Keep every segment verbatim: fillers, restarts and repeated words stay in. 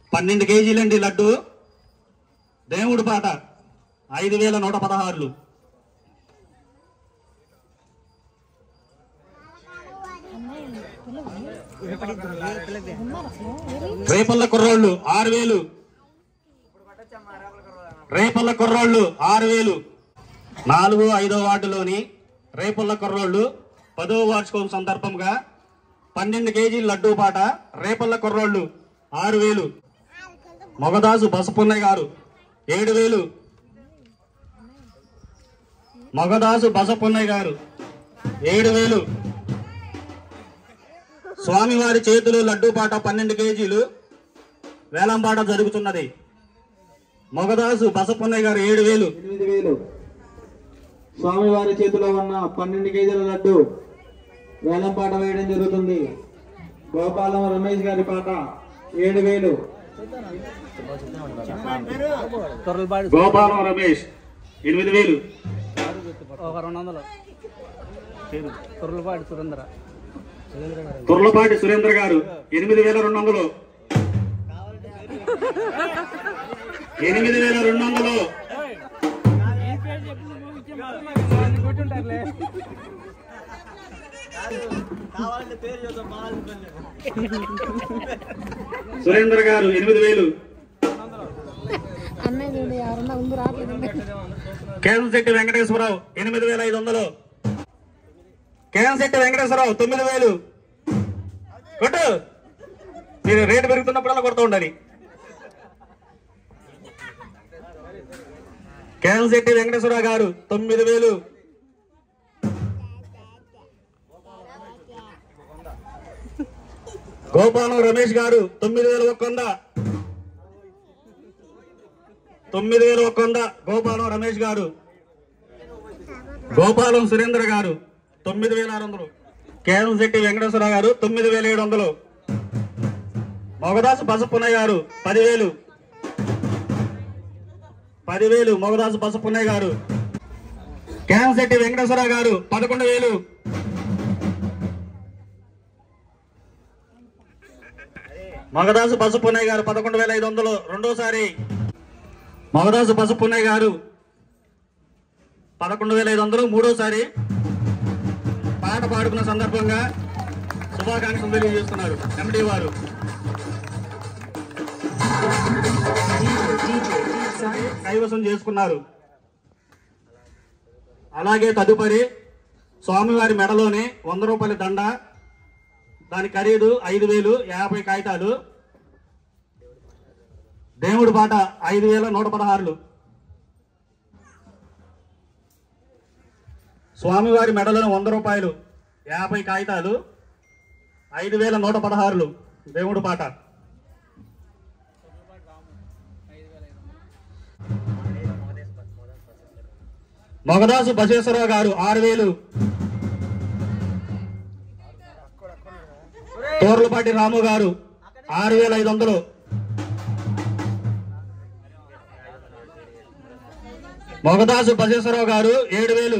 పన్నెండు కేజీలండి లడ్డు. దేవుడి పాట ఐదు వేల నూట పదహారులు. రేపల్ల కుర్రోళ్ళు ఆరు వేలు. రేపల్ల కుర్రోళ్ళు ఆరు వేలు. నాలుగు ఐదో వార్డులోని రేపల్ల కుర్రోళ్ళు పదో వార్షికోత్సవం సందర్భంగా పన్నెండు కేజీల లడ్డూ పాట రేపల్ల కుర్రోళ్ళు ఆరు వేలు. మొగదాసు బసపున్నయ్య గారు ఏడు వేలు. మొగదాసు బసపున్నయ్య గారు ఏడు వేలు. స్వామివారి చేతులు లడ్డూ పాట పన్నెండు కేజీలు వేలంపాట జరుగుతున్నది. మొగదాసు బసపున్నయ్య గారు ఏడు వేలు. ఎనిమిది వేలు. స్వామివారి చేతిలో ఉన్న పన్నెండు కేజీల లడ్డు వేలంపాట వేయడం జరుగుతుంది. గోపాలం రమేష్ గారి పాట ఏడు వేలు. గోపాలం రమేష్ ఎనిమిది వేలు. రెండు వందలు తుర్లపాటి సురేంద్ర తుర్లపాటి సురేంద్ర గారు ఎనిమిది వేల రెండు వందలు. ఎనిమిది వేల రెండు వందలు. సురేంద్ర గారు ఎనిమిది వేలు. కేంశెట్టి వెంకటేశ్వరరావు ఎనిమిది వేల ఐదు వందలు. కేంశెట్టి వెంకటేశ్వరరావు తొమ్మిది వేలు. కొట్టు, మీరు రేటు పెరుగుతున్నప్పుడల్లా కొడుతూ ఉండాలి. కేంశెట్టి వెంకటేశ్వరరావు గారు తొమ్మిది వేలు. గోపాలం రమేష్ గారు తొమ్మిది వేల ఒక్క వంద. తొమ్మిది వేల ఒక్క వంద గోపాలం రమేష్ గారు. గోపాలం సురేంద్ర గారు తొమ్మిది వేల ఆరు వందలు. కేంశెట్టి వెంకటేశ్వరరావు గారు తొమ్మిది వేల ఏడు వందలు. మొగదాసు బసపున్నయ్య గారు పదివేలు. పదివేలు మొగదాసు బసపున్నయ్య గారు. కేంశెట్టి వెంకటేశ్వరరావు గారు పదకొండు వేలు. మొగదాసు బసపున్నయ్య గారు పదకొండు వేల ఐదు వందలు. రెండోసారి మొగదాసు బసపున్నయ్య గారు పదకొండు వేల ఐదు వందలు. మూడోసారి పాట పాడుకున్న సందర్భంగా శుభాకాంక్షలు తెలియజేస్తున్నారు ఎండి వారు. కైవసం చేసుకున్నారు. అలాగే తదుపరి స్వామివారి మెడలోనే వంద రూపాయల దండ, దాని ఖరీదు ఐదు వేలు, యాభై కాగితాలు. దేవుడి పాట ఐదు వేల నూట పదహారులు. స్వామివారి మెడలోని వంద రూపాయలు, యాభై కాగితాలు, ఐదు వేల నూట పదహారులు. దేవుడి పాట. మొగదాసు బసేశ్వరరావు గారు ఆరు వేలు. తోర్లపాటి రాము గారు ఆరు వేల ఐదు వందలు. మొగదాసు బసేశ్వరరావు గారు ఏడు వేలు.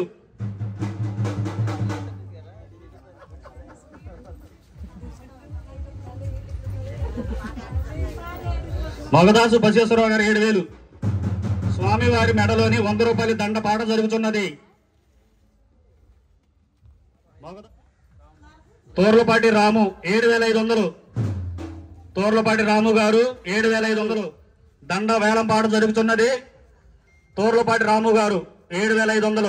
మొగదాసు బసేశ్వరరావు గారు ఏడు వేలు. స్వామివారి మెడలోని వంద రూపాయల దండ పాట జరుగుతున్నది. తోర్లపాటి రాము ఏడు వేల ఐదు వందలు. తోర్లపాటి రాము గారు ఏడు వేల ఐదు వందలు. దండ వేలం పాట జరుగుతున్నది. తోర్లపాటి రాము గారు ఏడు వేల ఐదు వందలు.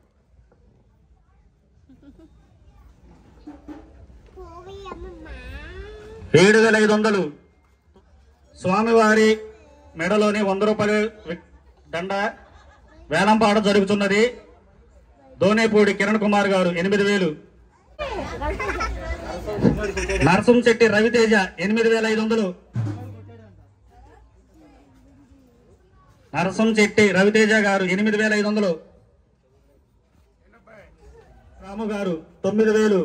ఏడు వేల ఐదు వందలు. స్వామివారి మెడలోని వంద రూపాయల దండ వేలం పాట జరుగుతున్నది. దోనేపూడి కిరణ్ కుమార్ గారు ఎనిమిది వేలు. నరసింశెట్టి రవితేజ ఎనిమిది వేల ఐదు వందలు. నరసింశెట్టి రవితేజ గారు ఎనిమిది వేల ఐదు వందలు. రాము గారు తొమ్మిది వేలు.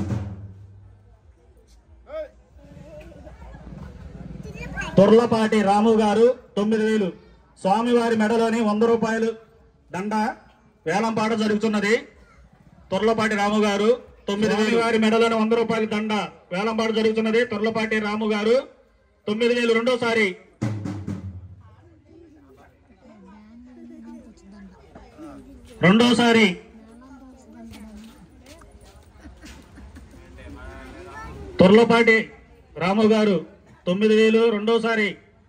తొర్లపాటి రాము గారు తొమ్మిది వేలు. స్వామివారి మెడలోని వంద రూపాయలు దండ వేలంపాట జరుగుతున్నది. తొర్లపాటి రాము గారు తొమ్మిది వేలు. వారి మెడలోని వంద రూపాయల దండ వేలంపాట జరుగుతున్నది. తొర్లపాటి రాము గారు తొమ్మిది వేలు రెండోసారి. రెండోసారి తొర్లపాటి రాము గారు తొమ్మిది వేలు రెండోసారి.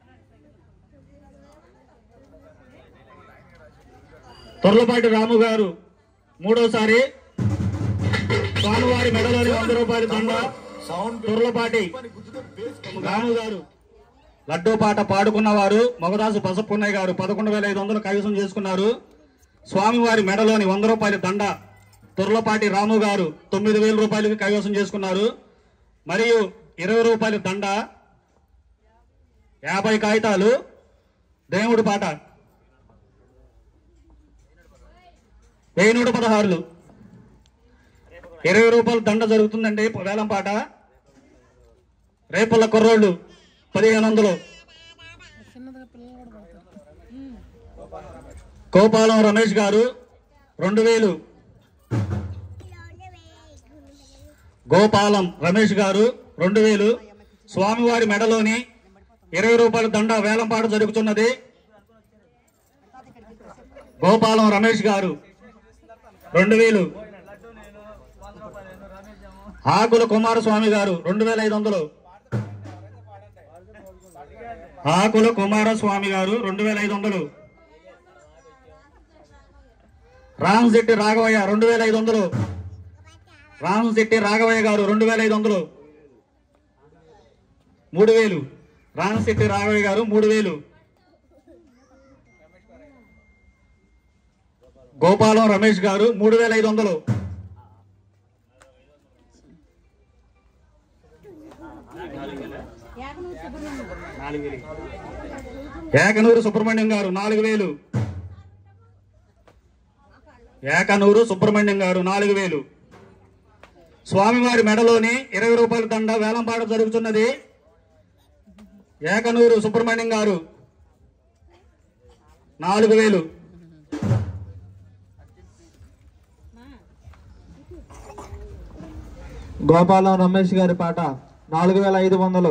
తొర్లపాటి రాము గారు మూడోసారి. స్వామివారి మెడలోని వంద రూపాయల దండ తొర్లపాటి రాము గారు. లడ్డూ పాట పాడుకున్న వారు మొగదాసు బసపున్నయ్య గారు పదకొండు వేల ఐదు వందలు కైవసం చేసుకున్నారు. స్వామివారి మెడలోని వంద రూపాయల దండ తొర్లపాటి రాము గారు తొమ్మిది వేల రూపాయలకు కైవసం చేసుకున్నారు. మరియు ఇరవై రూపాయల దండ యాభై కాగితాలు దేవుడి పాట వెయ్యి నూట పదహారులు. ఇరవై రూపాయల దండ జరుగుతుందండి వేలం పాట. రేపల్ల కుర్రోళ్ళు పదిహేను వందలు. గోపాలం రమేష్ గారు రెండు వేలు. గోపాలం రమేష్ గారు రెండు వేలు. స్వామివారి మెడలోని ఇరవై రూపాయల దండ వేలం పాట జరుగుతున్నది. గోపాలం రమేష్ గారు రెండు వేలు. ఆకుల కుమారస్వామి గారు రెండు వేల ఐదు వందలు. ఆకుల కుమారస్వామి గారు రెండు వేల ఐదు వందలు. రామశెట్టి రాఘవయ్య రెండు వేల ఐదు వందలు. రామశెట్టి రాఘవయ్య గారు రెండు వేల ఐదు వందలు. మూడు వేలు. రామశెట్టి రాఘవయ్య గారు మూడు వేలు. గోపాలం రమేష్ గారు మూడు వేల ఐదు వందలు. ఏకనూరు సుబ్రహ్మణ్యం గారు నాలుగు వేలు. ఏకనూరు సుబ్రహ్మణ్యం గారు నాలుగు వేలు. స్వామివారి మెడలోని ఇరవై రూపాయల దండ వేలంపాట జరుగుతున్నది. ఏకనూరు సుబ్రహ్మణ్యం గారు నాలుగు వేలు. గోపాలం రమేష్ గారి పాట నాలుగు వేల ఐదు వందలు.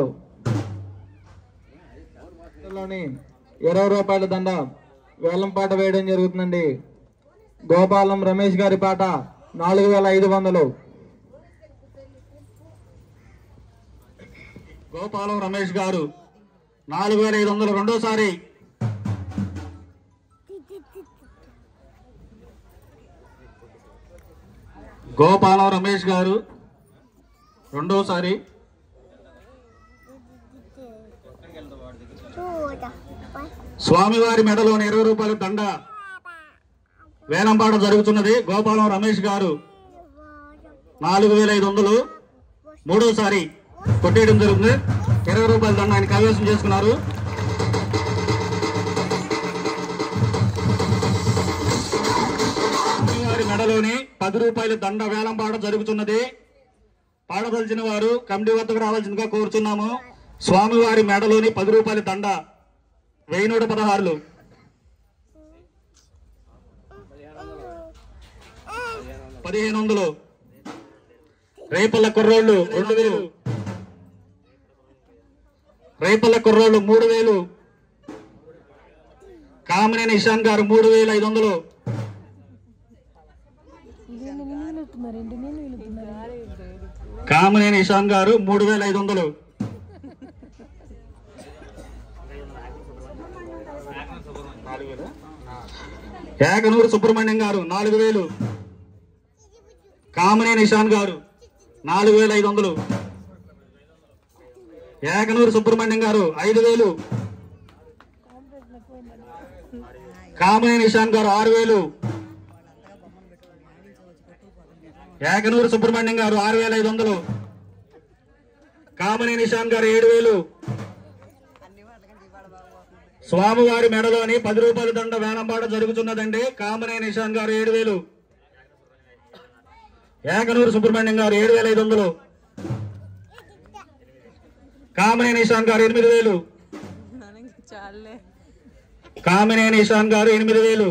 ఇరవై రూపాయల దండ వేలం పాట వేయడం జరుగుతుందండి. గోపాలం రమేష్ గారి పాట నాలుగు వేల ఐదు వందలు. గోపాలం రమేష్ గారు నాలుగు వేల ఐదు వందలు రెండోసారి. గోపాలం రమేష్ గారు రెండోసారి. స్వామివారి మెడలోని ఇరవై రూపాయల దండ వేలంపాట జరుగుతున్నది. గోపాలం రమేష్ గారు నాలుగు వేల ఐదు వందలు మూడోసారి కొట్టేయడం జరుగుతుంది. ఇరవై రూపాయల దండ ఆయన కైవసం చేసుకున్నారు. స్వామివారి మెడలోని పది రూపాయల దండ వేలంపాట జరుగుతున్నది. పాడదలిచిన వారు కమిటీ వద్దకు రావాల్సిందిగా కోరుతున్నాము. స్వామివారి మెడలోని పది రూపాయల దండ వెయ్యి నూట పదహారులు. పదిహేను వందలు. రేపల్ల కుర్రోళ్ళు రెండు వేలు. రేపల్ల కుర్రోళ్ళు మూడు వేలు. కామినేని ఇషాన్ గారు మూడు వేల ఐదు వందలు. కామినేని ఇషాన్ గారు మూడు వేల ఐదు వందలు. ఏకనూరు సుబ్రహ్మణ్యం గారు నాలుగు వేలు. కామినేని ఇషాన్ గారు నాలుగు వేల ఐదు వందలు. ఏకనూరు సుబ్రహ్మణ్యం గారు ఐదు వేలు. కామినేని ఇషాన్ గారు ఆరు వేలు. ఏకనూరు సుబ్రహ్మణ్యం గారు ఆరు వేల ఐదు వందలు. కామినేని ఇషాన్ గారు ఏడు వేలు. స్వామివారి మెడలోని పది రూపాయల దండ వేలంపాట జరుగుతున్నదండి. కామినేని ఇషాన్ గారు ఏడు వేలు. ఏకనూరు సుబ్రహ్మణ్యం గారు ఏడు వేల ఐదు వందలు. కామినేని ఇషాన్ గారు ఎనిమిది వేలు. కామినేని ఇషాన్ గారు ఎనిమిది వేలు.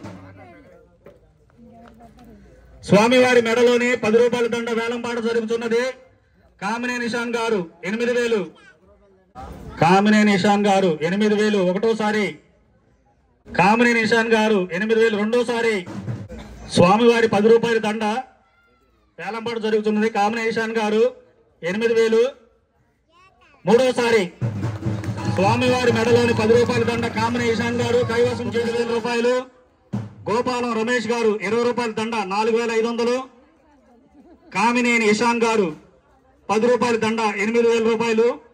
స్వామివారి మెడలోని పది రూపాయల దండ వేలంపాట జరుగుతున్నది. కామినేని ఇషాన్ గారు ఎనిమిది వేలు. కామినేని ఇషాన్ గారు ఎనిమిది వేలు ఒకటోసారి, కామినేని ఇషాన్ గారు ఎనిమిది వేలు రెండోసారి, స్వామివారి పది రూపాయల దండ వేలంపాట జరుగుతున్నది. కామినేని ఇషాన్ గారు ఎనిమిది వేలు మూడోసారి, స్వామివారి మెడలోని పది రూపాయల దండ కామినేని ఇషాన్ గారు కైవసం ఏడు వేల రూపాయలు. గోపాలం రమేష్ గారు ఇరవై రూపాయల దండ నాలుగు వేల ఐదు వందలు. కామినేని ఇషాన్ గారు పది రూపాయల దండ ఎనిమిది వేల రూపాయలు.